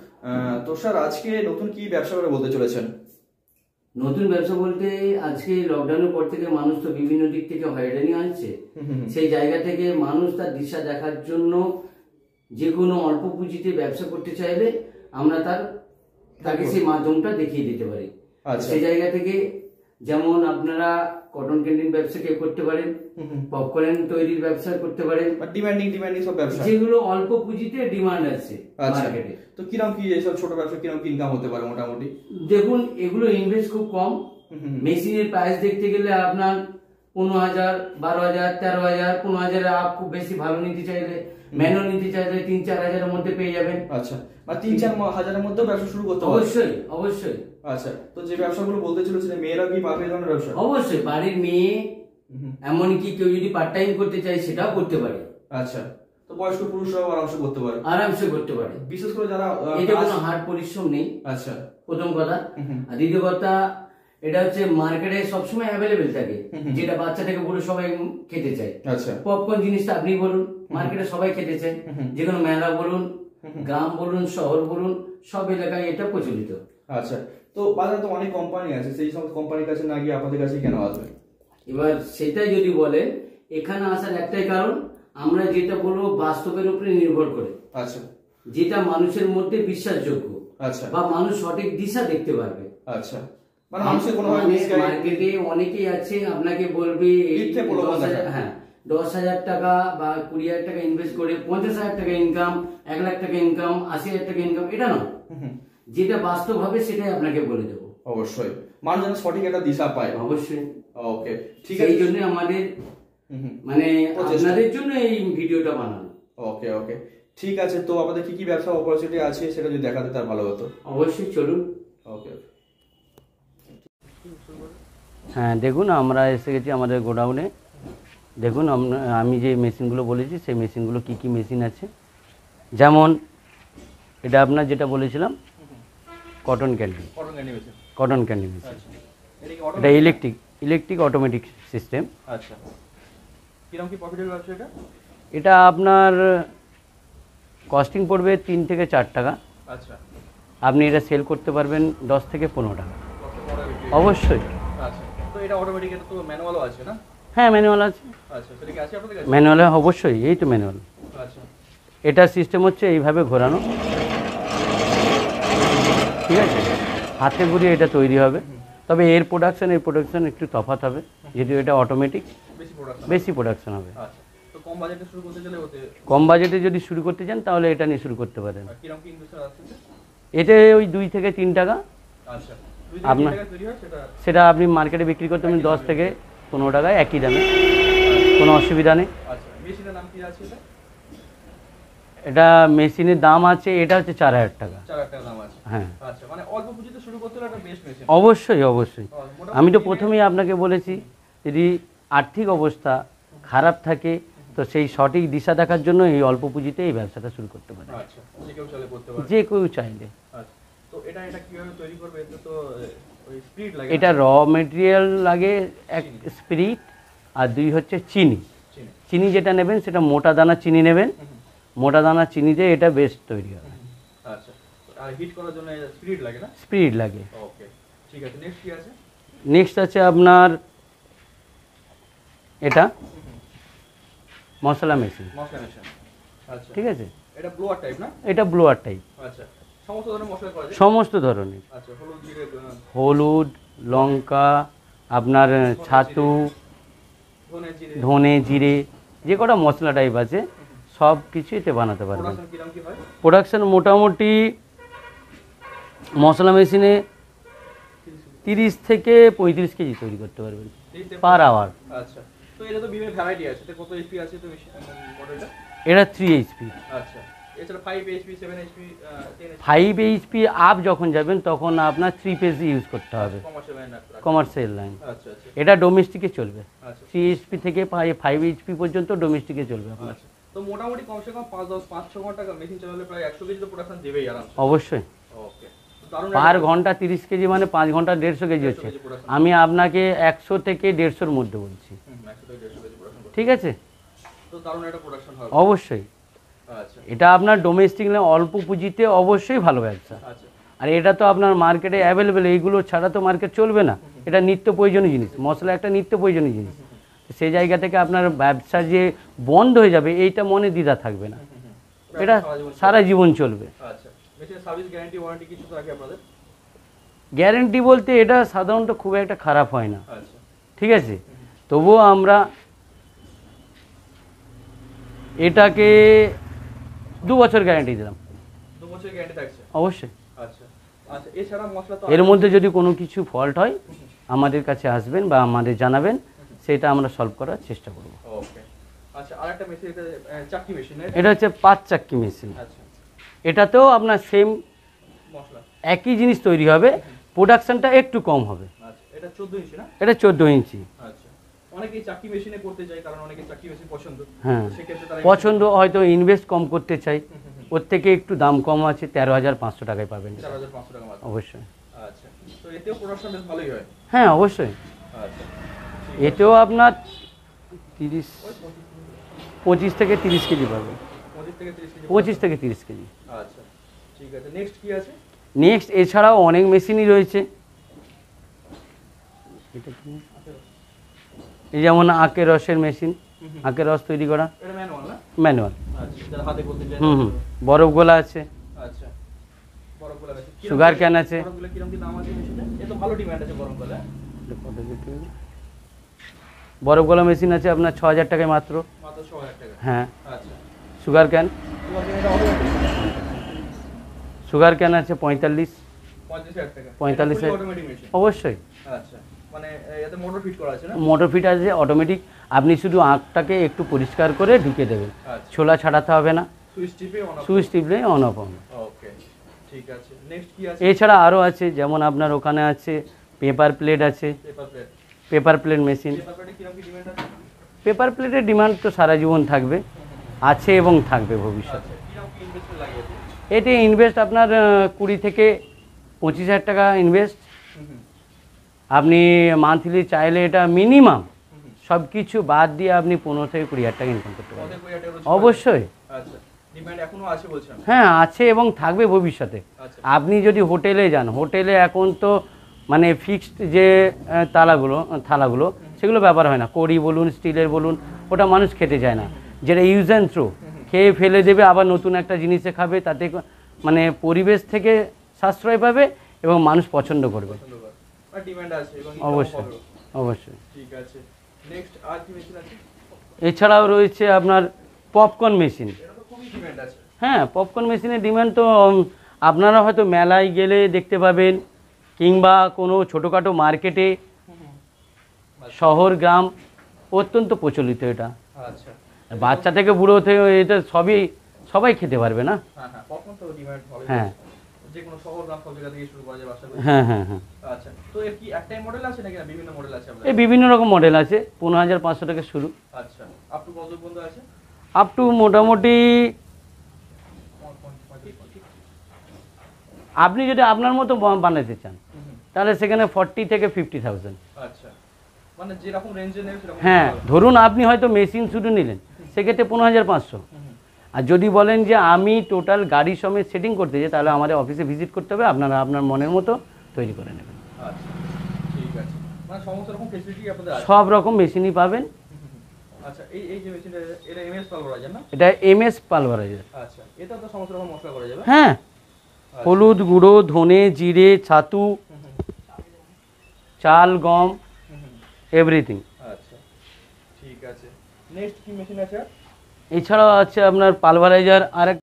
তো স্যার আজকে নতুন কি ব্যবসা করে বলতে চলেছেন? নতুন ব্যবসা বলতে আজকে লকডাউনের পর থেকে মানুষ তো বিভিন্ন দিক থেকে হয়রানি হচ্ছে, সেই জায়গা থেকে মানুষ তার দিশা দেখার জন্য যে কোনো অল্প পুঁজিতে ব্যবসা করতে চাইলে আমরা তাকে সেই মাধ্যমটা দেখিয়ে দিতে পারি। সেই জায়গা থেকে যেমন আপনারা কটন ক্যান্ডিং ব্যবসা কেউ করতে পারেন, পপকর্ন তৈরির ব্যবসা করতে পারেন, ডিমান্ডিং সব ব্যবসা যেগুলো অল্প পুঁজিতে ডিমান্ড আছে মার্কেটে। তো কিরকম কি এইসব ছোট ব্যবসা কিরকম ইনকাম হতে পারে মোটামুটি? দেখুন, এগুলো ইনভেস্ট খুব কম। মেশিনের প্রাইস দেখতে গেলে আপনার 15,000, 12,000, 13,000, 15,000 আপ খুব বেশি ভালো নিতে চাইলে, ম্যানুয়াল নিতে চাইলে 3-4 হাজারের মধ্যে পেয়ে যাবেন। আচ্ছা, মানে 3-4 হাজারের মধ্যে ব্যবসা শুরু করতে হবে? অবশ্যই অবশ্যই। আচ্ছা, তো যে ব্যবসাগুলো বলতে চলেছেন মেয়েরা কি পাবে এই ধরনের ব্যবসা? অবশ্যই, বাড়ির মেয়ে এমনকি কেউ যদি পার্ট টাইম করতে চায় সেটাও করতে পারে। আচ্ছা, তো বয়স্ক পুরুষরাও আরামসে করতে পারে? আরামসে করতে পারে, বিশেষ করে যারা এটা কোনো হার্ড পরিশ্রম নেই। আচ্ছা, প্রথম কথা। আর দ্বিতীয় কথা, এটা হচ্ছে মার্কেটে সবসময় অ্যাভেলেবেল থাকে, যেটা বাচ্চা থেকে বলে সবাই খেতে চায়। আচ্ছা, পপকর্ন জিনিসটা আপনি বলুন, মার্কেটে সবাই খেতে চায়, যে কোনো মেলা বলুন, গ্রাম বলুন, শহর বলুন, সব এলাকায় এটা প্রচলিত। আচ্ছা, তো বাজারে তো অনেক কোম্পানি আছে, সেই সব কোম্পানির কাছে না গিয়ে আপনাদের কাছে কেন আসবে? এবার সেটাই যদি বলেন, এখানে আসার একটাই কারণ, আমরা যেটা বলবো বাস্তবের উপরে নির্ভর করে। আচ্ছা, যেটা মানুষের মধ্যে বিশ্বাসযোগ্য, আচ্ছা, বা মানুষ সঠিক দিশা দেখতে পারবে। আচ্ছা, মানে মানুষের কোনো মার্কেটে অনেকেই আছে আপনাকে বলবে 10,000 টাকা বা 20,000 টাকা ইনভেস্ট করে 50,000 টাকা ইনকাম, 1 লাখ টাকা ইনকাম, 80,000 টাকা ইনকাম, এটা নয়। যেটা বাস্তব হবে সেটাই আপনাকে বলে দেবো। অবশ্যই মানুষ যেন সঠিক একটা দিশা পায়। অবশ্যই। ওকে, ঠিক আছে, এই জন্য আমাদের মানে আপনাদের জন্য এই ভিডিওটা বানানো। ওকে ওকে, ঠিক আছে। তো আমাদের কি কি ব্যবসা অপরচুনিটি আছে সেটা যদি দেখাতে তার ভালো হতো। অবশ্যই, চলুন। ওকে, হ্যাঁ, দেখুন আমরা এসে গেছি আমাদের গোডাউনে। দেখুন আমি যে মেশিনগুলো বলেছি সেই মেশিনগুলো কি কি মেশিন আছে, যেমন এটা আপনার যেটা বলেছিলাম কটন ক্যান্ডি মেশিন। এটা ইলেকট্রিক অটোমেটিক সিস্টেম। আচ্ছা, কিরকম কি প্রফিটের ব্যবসা এটা? এটা আপনার কস্টিং পড়বে 3 থেকে 4 টাকা। আচ্ছা, আপনি এটা সেল করতে পারবেন 10 থেকে 15 টাকা। অবশ্যই। আচ্ছা, তো এটা অটোমেটিক, এটা তো ম্যানুয়ালও আছে না? হ্যাঁ, ম্যানুয়াল আছে। আচ্ছা, সেটা কি আছে আপনাদের কাছে? ম্যানুয়াল অবশ্যই, এই তো ম্যানুয়াল। আচ্ছা, এটা সিস্টেম হচ্ছে এইভাবে ঘোরানো, ঠিক আছে, হাতে ঘুরিয়ে এটা তৈরি হবে। তবে এর প্রোডাকশন একটু তফাৎ হবে, যেহেতু এটা অটোমেটিক, বেশি প্রোডাকশন হবে। আচ্ছা, তো কম বাজেটে শুরু করতে গেলে কম বাজেটে যদি শুরু করতে চান তাহলে এটা নিয়ে শুরু করতে পারেন। কিরকম কি ইনভেস্ট আছে? এতে ওই 2 থেকে 3 টাকা। আচ্ছা, আপনার সেটা আপনি মার্কেটে বিক্রি করতে পারেন 10 থেকে 15 টাকায়, একই দামে, কোনো অসুবিধা নেই। আচ্ছা, মেশিনের নাম কি আছে এটা? এটা মেশিনের দাম আছে, এটা হচ্ছে 4,000 টাকা। 4,000 টাকা দাম আছে? হ্যাঁ। আচ্ছা, মানে অল্প পুঁজিতে শুরু করতে হলে একটা বেস্ট মেশিন। অবশ্যই অবশ্যই। আমি তো প্রথমেই আপনাকে বলেছি, যদি আর্থিক অবস্থা খারাপ থাকে তো সেই সঠিক দিশা দেখার জন্য এই অল্প পুঁজিতে এই ব্যবসাটা শুরু করতে পারে। আচ্ছা, যে কেউ চাইলে করতে পারে? যে কেউ চাইলে। আচ্ছা, তো এটা কিভাবে তৈরি করবে? এটা তো ওই স্পিরিট লাগে। এটা র মেটেরিয়াল লাগে, 1 স্পিরিট, আর 2 হচ্ছে চিনি। চিনি যেটা নেবেন সেটা মোটা দানা চিনি নেবেন, মোটা দানা চিনিতে এটা বেস্ট তৈরি হবে। আচ্ছা, আর হিট করার জন্য স্পিরিট লাগে না? স্পিরিট লাগে। ওকে, ঠিক আছে। নেক্সট কি আছে? নেক্সট আছে আপনার এটা মশলা মেশিন। আচ্ছা, ঠিক আছে, এটা ব্লোয়ার টাইপ না? এটা ব্লোয়ার টাইপ। আচ্ছা, সমস্ত ধরনের মশলা করা যায়? সমস্ত ধরনের। আচ্ছা, হলুদ, লঙ্কা, আপনার ছাতু, ধনে, জিরে, যে কটা মশলা টাইপ আছে সব কিছু এতে বানাতে পারবেন। প্রোডাকশন মোটামুটি মশলা মেশিনে 30 থেকে 35 কেজি তৈরি করতে পারবেন পার আওয়ার। আচ্ছা, তো এটা তো বিভিন্ন ভ্যারাইটি আছে, এটা কত এইচপি আছে তো মডেলটা? এটা 3 এইচপি। আচ্ছা, এছাড়া 5 HP, 7 HP, 10 HP? 5 HP up যখন যাবেন তখন আপনার 3 পেজ ইউজ করতে হবে, কমার্শিয়াল লাইন। আচ্ছা আচ্ছা, এটা ডোমেস্টিকে চলবে। আচ্ছা, 3 এইচপি থেকে 5 এইচপি পর্যন্ত ডোমেস্টিকে চলবে আপনার। তো মোটামুটি কমসে কম 5-6 ঘন্টা মেশিন চালালে প্রায় 100 কেজি তো প্রোডাকশন দেবেই আরামসে। অবশ্যই। ওকে, পার ঘন্টা 30 কেজি মানে 5 ঘন্টা 150 কেজি হচ্ছে। আমি আপনাকে 100 থেকে 150-এর মধ্যে বলছি। 100 থেকে 150 কেজি প্রোডাকশন। ঠিক আছে, তো দারুণ একটা প্রোডাকশন হবে। অবশ্যই। আচ্ছা এটা আপনার ডোমেস্টিক অল্প পুঁজিতে অবশ্যই ভালো ব্যবসা। আচ্ছা আর এটা তো আপনার মার্কেটে অ্যাভেলেবেল, এইগুলো ছাড়া তো মার্কেট চলবে না। এটা নিত্য প্রয়োজনীয় জিনিস, মশলা একটা নিত্য প্রয়োজনীয় জিনিস। সেই জায়গা থেকে আপনার ব্যবসা যে বন্ধ হয়ে যাবে এইটা মনে দ্বিধা থাকবে না, এটা সারা জীবন চলবে। আচ্ছা মেশিনের সার্ভিস গ্যারান্টি ওয়ারেন্টি কিছু থাকে আপনাদের? গ্যারেন্টি বলতে এটা সাধারণত খুব একটা খারাপ হয় না, আচ্ছা ঠিক আছে। তবুও আমরা এটাকে 2 বছর গ্যারেন্টি দিলাম। 2 বছর গ্যারান্টি থাকছে? অবশ্যই। আচ্ছা আচ্ছা এছাড়া মশলা তো এর মধ্যে যদি কোনো কিছু ফল্ট হয় আমাদের কাছে আসবেন বা আমাদের জানাবেন, সেটা আমরা সলভ করার চেষ্টা করব। ওকে আচ্ছা আরেকটা মেশিন, এটা চাক্কি মেশিন? এটা হচ্ছে 5 চাক্কি মেশিন। আচ্ছা এটাতেও আপনার সেম মশলা একই জিনিস তৈরি হবে, প্রোডাকশনটা একটু কম হবে। আচ্ছা এটা 14 ইঞ্চি না? এটা 14 ইঞ্চি। আচ্ছা অনেকেই চাক্কি মেশিনে করতে চায়, কারণ অনেকে চাক্কি মেশিন পছন্দ। হ্যাঁ সেক্ষেত্রে তারা পছন্দ, হয়তো ইনভেস্ট কম করতে চাই, ওর থেকে একটু দাম কম আছে, 13,500 টাকায় পাবেন। 4,500 টাকা মাত্র? অবশ্যই। আচ্ছা তো এতেও প্রোডাকশন বেশ ভালোই হয়? হ্যাঁ অবশ্যই। আচ্ছা এতেও আপনার 25 থেকে 30 কেজি পাবেন। 25 থেকে 30 কেজি? 25 থেকে 30 কেজি। আচ্ছা ঠিক আছে, নেক্সট কি আছে? নেক্সট এছাড়াও অনেক মেশিনই রয়েছে। এই যেমন আখের রসের মেশিন, আখের রস তৈরি করা, এটা ম্যানুয়াল না? ম্যানুয়াল। আচ্ছা যারা হাতে করতে চায়। বরফ গোলা আছে, আচ্ছা বরফগুলো আছে, সুগার ক্যান আছে। বরফগুলো কিরকম কি দাম আছে মেশিনে? এ তো ভালো ডিমান্ড আছে বরফগুলো। বরফ গোলা মেশিন আছে আপনার 6,000 টাকায় মাত্র। মাত্র 6,000 টাকা? হ্যাঁ। আচ্ছা সুগার ক্যান, এটা অটোমেটিক? সুগার ক্যান আছে 45 35,000 টাকা? 45,000 অটোমেটিক মেশিন? অবশ্যই। আচ্ছা মানে এতে মোটর ফিট করা আছে না? মোটর ফিট আছে, অটোমেটিক। আপনি শুধু আঁখটাকে একটু পরিষ্কার করে ঢুকে দেবেন, আচ্ছা ছোলা ছাড়াতে হবে না, সুইচ টিপে অন অফ? সুইচ টিপলে অন অফ হবে। ওকে ঠিক আছে, নেক্সট কি আছে? এছাড়া আরও আছে, যেমন আপনার ওখানে আছে পেপার প্লেট আছে, paper plate? Paper plate machine. Paper প্লেটে কিরকম কি ডিমান্ড আছে? পেপার প্লেটের ডিমান্ড তো সারা জীবন থাকবে, আছে এবং থাকবে ভবিষ্যতে। আচ্ছা কিরকম কি ইনভেস্টমেন্ট লাগে এতে? এতে ইনভেস্ট আপনার 20 থেকে 25,000 টাকা ইনভেস্ট। আপনি মান্থলি চাইলে এটা মিনিমাম সব কিছু বাদ দিয়ে আপনি 15 থেকে 20,000 টাকা ইনকাম করতে পারবেন। অবশ্যই। আচ্ছা ডিমান্ড এখনো আছে বলছেন? হ্যাঁ আছে এবং থাকবে ভবিষ্যতে। আচ্ছা আপনি যদি হোটেলে যান, হোটেলে এখন তো মানে ফিক্সড যে থালাগুলো সেগুলো ব্যবহার হয় না, কড়ি বলুন স্টিলের বলুন, ওটা মানুষ খেতে চায় না, যেটা ইউজ অ্যান্ড থ্রো, খেয়ে ফেলে দেবে, আবার নতুন একটা জিনিসে খাবে, তাতে মানে পরিবেশ থেকে সাশ্রয় পাবে এবং মানুষ পছন্দ করবে। ডিমান্ড আছে এবং অবশ্যই অবশ্যই। ঠিক আছে, নেক্সট আর কি মেশিন আছে? এছাড়াও রয়েছে আপনার পপকর্ন মেশিন। এটা তো খুবই ডিমান্ড আছে। হ্যাঁ পপকর্ন মেশিনের ডিমান্ড তো আপনারা হয়তো মেলায় গেলে দেখতে পাবেন, কিংবা কোনো ছোটোখাটো মার্কেটে, শহর গ্রাম অত্যন্ত প্রচলিত এটা। আচ্ছা বাচ্চা থেকে বুড়ো থেকে এটা সবাই খেতে পারবে না। হ্যাঁ হ্যাঁ পপকর্ন তো ডিমান্ড ভালোই। হ্যাঁ যে কোনো শহর গ্রাম সব জায়গা থেকে শুরু করা যায় বাসা করে। হ্যাঁ হ্যাঁ হ্যাঁ। আচ্ছা তো এর কি একটাই মডেল আছে নাকি না বিভিন্ন মডেল আছে আপনাদের? এই বিভিন্ন রকম মডেল আছে, 15,500 থেকে শুরু, আচ্ছা আপ টু কত পর্যন্ত আছে? আপ টু মোটামুটি আপনি যদি আপনার মতো বানাতে চান তাহলে সেখানে 40 থেকে 50,000। আচ্ছা মানে যেরকম রেঞ্জে নেবে সেরকম? হ্যাঁ ধরুন আপনি হয়তো মেশিন শুধু নিলেন, সেক্ষেত্রে 15,500। আর যদি বলেন যে আমি টোটাল গাড়ি সমেত সেটিং করতে চাই, তাহলে আমাদের অফিসে ভিজিট করতে হবে, আপনারা আপনার মনের মতো তৈরি করে নেবেন। আচ্ছা ঠিক আছে, মানে সমস্ত রকম ফেসিলিটি আপনাদের আছে? সব রকম মেশিনই পাবেন। আচ্ছা এই যে মেশিনটা এটা এমএস পালভারাইজার না? এটা এমএস পালভারাইজার। আচ্ছা এটা তো সমস্ত রকম মশলা করা যাবে? হ্যাঁ হলুদ গুঁড়ো, ধনে, জিরে, ছাতু, চাল, গম, এভরিথিং। আচ্ছা ঠিক আছে, নেক্সট কি মেশিন আছে? এছাড়াও আছে আপনার পালভারাইজার আর